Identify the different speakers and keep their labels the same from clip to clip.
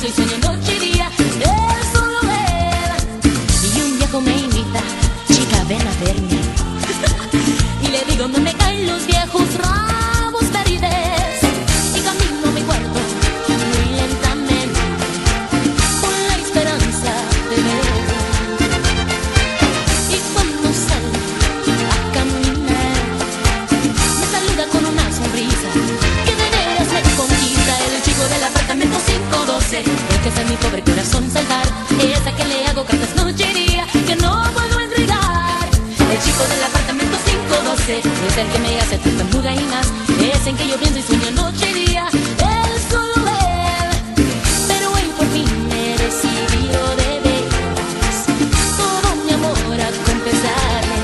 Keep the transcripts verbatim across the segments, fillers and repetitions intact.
Speaker 1: pienso y sueño noche y día. Es solo él. Y un viejo me invita, chica, ven a verme. Y le digo, no me caen los viejos ramos verdes. Y camino a mi cuarto muy lentamente, con la esperanza de ver. Y cuando salgo a caminar, me saluda con una sonrisa que de veras me conquista. El chico del apartamento cinco doce, el que hace a mi pobre corazón saltar. Es a que le hago cartas noche y día que no puedo entregar. El chico del apartamento cinco doce es el que me hace tartamuda y más. Es en que yo pienso y sueño noche y día. Es solo él. Pero él por fin me decidió de veras todo mi amor a confesarle.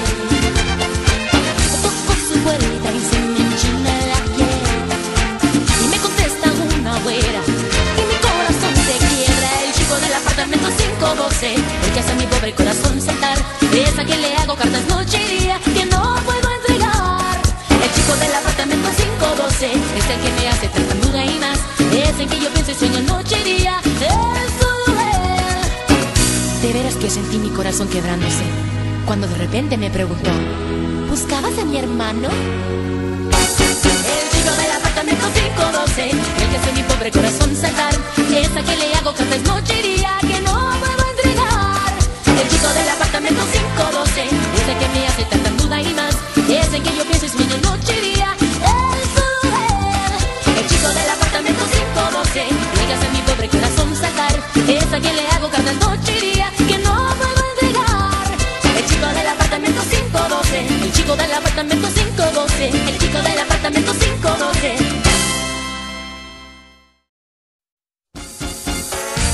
Speaker 1: Toco su puerta y se me enchina la piel. Y me contesta una güera y mi corazón se quiebra. El chico del apartamento cinco doce, el que hace a mi pobre corazón saltar. Es a quien le hago cartas noche y día que no puedo entregar. El chico del apartamento cinco doce es el que me hace tartamuda y más. Es en que yo pienso y sueño noche y día. Es solo él. De veras que sentí mi corazón quebrándose cuando de repente me preguntó, ¿buscabas a mi hermano? El chico del apartamento cinco doce, el que hace mi pobre corazón saltar. Es